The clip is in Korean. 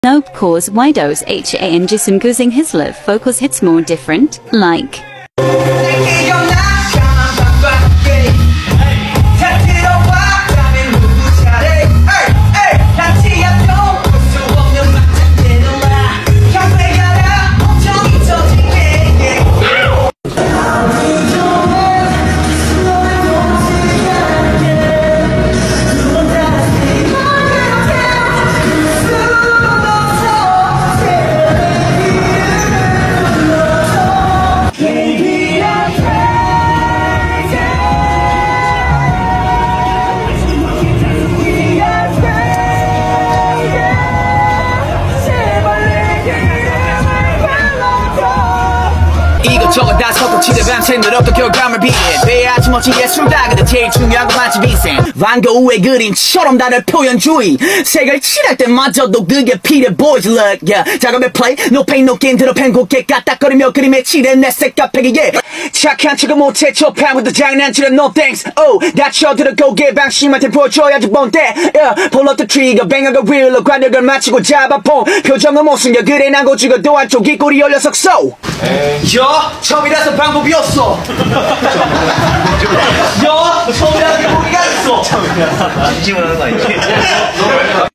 No cause why does Han Jisung using his live vocals hits more different, like 이것저것 다 섞어치려 밤새 늘었던 결과물 비해 돼야지 멋진 예술가 근데 제일 중요한 건 마치 인생 반 고흐의 그림처럼 다른 표현주의 색을 칠할 때마저도 그게 필요해 boys look yeah. 작업에 play no pain no gain 드럽한 곱게 까딱거리며 그림에 칠해 내 색깔 패기 yeah. 착한 척을 못해 초판부터 장난치려 no thanks oh 다쳐들어 고개 방심한테 보여줘야지 본때 yeah. pull up the trigger 뱅하고 릴러 관역을 마치고 잡아본 표정은 못 숨겨 그래 난 고지고도 한쪽이 꼴이 열려서 so 처음이라서 방법이 없어. 처음이라서 우리가 있어. 진심으로 하는 거 아니지?